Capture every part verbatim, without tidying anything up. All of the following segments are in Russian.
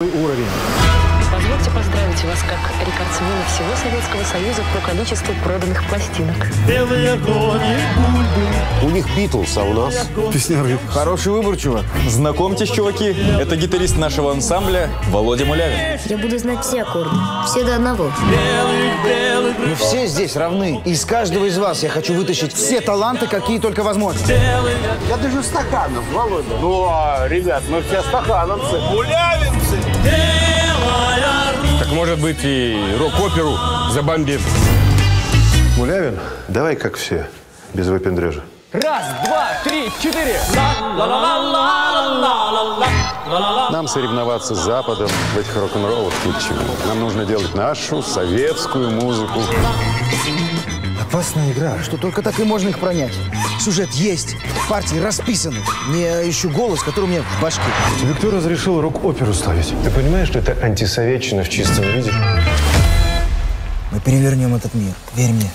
уровень. Позвольте поздравить вас как рекордсмена всего Советского Союза по количеству проданных пластинок. У них Битлз, а у нас Песняры. Хороший выбор, чувак. Знакомьтесь, чуваки, это гитарист нашего ансамбля Володя Мулявин. Я буду знать все аккорды, все до одного. Мы все здесь равны. Из каждого из вас я хочу вытащить все таланты, какие только возможно. Я даже стаканов, Володя. Ну, а, ребят, мы все стахановцы. Мулявинцы! Так может быть и рок-оперу забомбит. Мулявин, давай как все, без выпендрежа. Раз, два, три, четыре. Нам соревноваться с Западом в этих рок-н-роллах ни к чему. Нам нужно делать нашу советскую музыку. Опасная игра. Что только так и можно их пронять. Сюжет есть, партии расписаны. Не ищу голос, который у меня в башке. Тебе кто разрешил рок-оперу ставить? Ты понимаешь, что это антисоветчина в чистом виде? Мы перевернем этот мир, верь мне.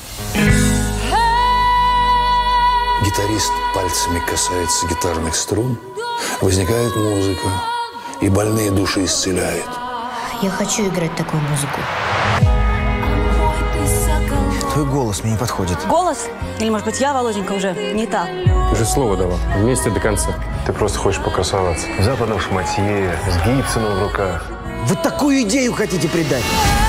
Гитарист пальцами касается гитарных струн, возникает музыка, и больные души исцеляет. Я хочу играть такую музыку. Твой голос мне не подходит. Голос? Или, может быть, я, Володенька, уже не та? Ты же слово дала. Вместе до конца. Ты просто хочешь покрасоваться. В западном шматье, с Гибсоном в руках. Вы такую идею хотите придать?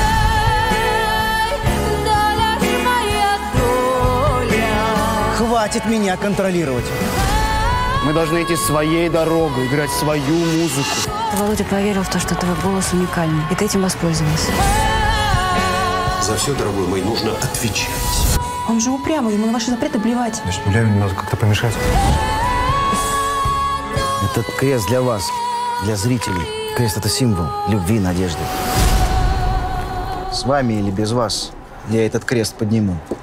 Хватит меня контролировать. Мы должны идти своей дорогой, играть свою музыку. Володя поверил в то, что твой голос уникальный, и ты этим воспользовался. За все, дорогой мой, нужно отвечать. Он же упрямый, ему на ваши запреты плевать. Значит, Мулявину надо как-то помешать. Этот крест для вас, для зрителей. Крест — это символ любви, надежды. С вами или без вас я этот крест подниму.